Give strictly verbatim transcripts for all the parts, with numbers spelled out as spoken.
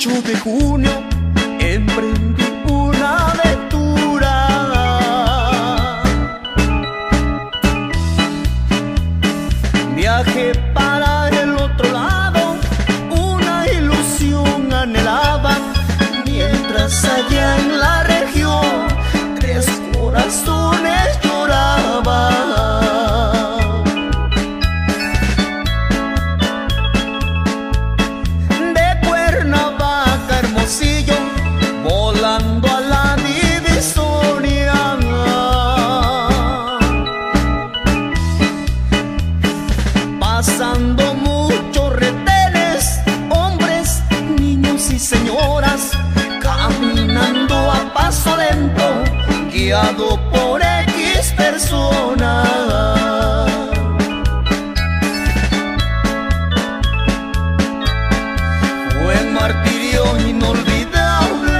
ocho de junio emprendí una aventura. Viajé para el otro lado, una ilusión anhelaba, mientras allá en la región tres corazones lloraban. Volando a la divisoria, pasando muchos retenes, hombres, niños y señoras, caminando a paso lento, guiado por X personas. Fue martirio inolvidable,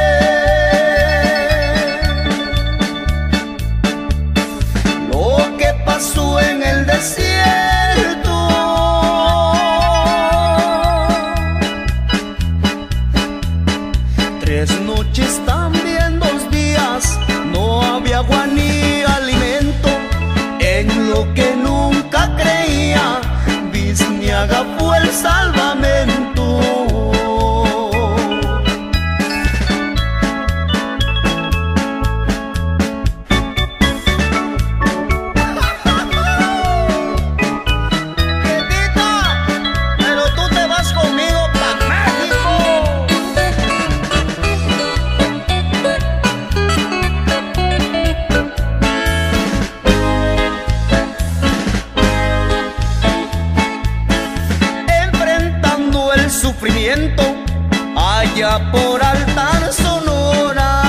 pasó en el desierto. Tres noches, también dos días, no había agua ni alimento. En lo que nunca creía, Bizniaga fue el salvamento. Sufrimiento allá por Altar, Sonora,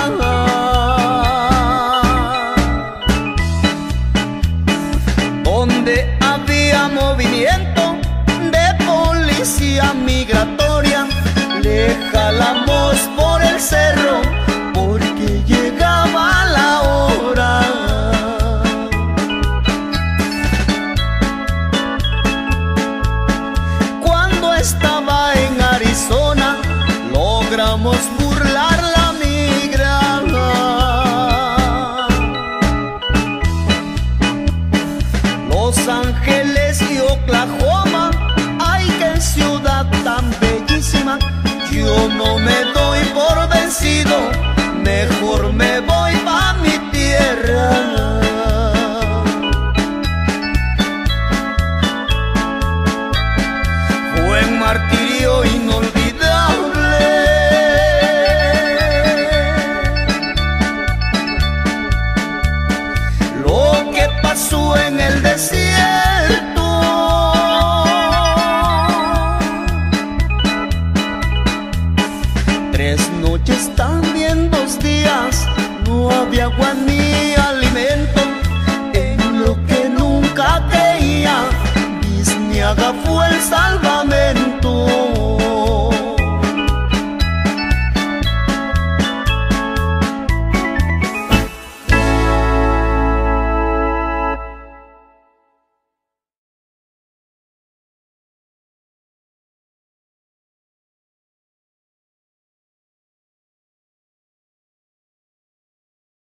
donde había movimiento de policía migratoria. Le jalamos por el cerro porque llegaba la hora. Cuando estaba en Arizona, logramos burlar la migra. Los Ángeles y Oklahoma, ay, qué ciudad tan bellísima. Yo no me doy por vencido, mejor me voy pa' mi tierra. Fue un martirio inolvidable, lo que pasó en el desierto. Tres noches, también dos días, no había agua ni alimento. En lo que nunca creía, Bizniaga fue el salvador.